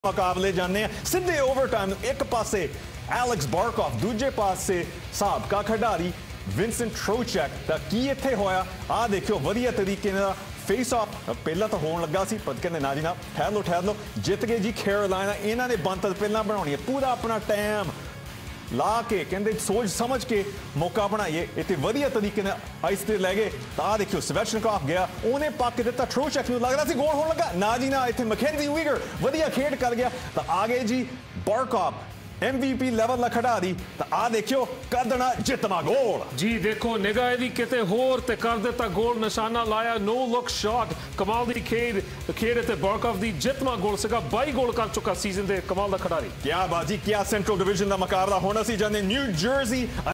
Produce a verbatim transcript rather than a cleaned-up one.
मुकाबले जाने सीधे ओवरटाइम एक पासे एलेक्स बारकॉफ दूजे पासे साबका खिडारी विंसेंट ट्रोचेक दा की इत्थे होया आ देखियो वधिया तरीके नाल फेस ऑफ पहला तो होने लगा सी पर कहते ना जी ना ठहर लो ठहर लो जित गए जी कैरोलाइना इन्हां ने बनत पहला बनानी है पूरा अपना टाइम ला के कहते सोच समझ के मौका बनाइए इतने वधिया तरीके ने आइस ते लै गए तो आ देखियो स्वेटनिकॉफ गया उन्हें पक दिता ट्रोचेक नूं लग रहा सी गोल होने लगा ना जी ना इतने मैकेंजी वीगर वधिया खेड कर गया तो आ गए जी बारकॉफ एमवीपी लेवल का खिडारी तो आ देखियो कर देना जितना गोल जी देखो निगाह दी किते होर ते कर दिता गोल निशाना लाया नो लुक शॉट कमाल दी खेड खेड ते बारकॉफ दी जितना गोल सीगा बाईस गोल कर चुका सीजन दे कमाल दा खिडारी क्या बाजी क्या सेंट्रल डिवीजन का मुकाबला होना सी जाने न्यू जर्सी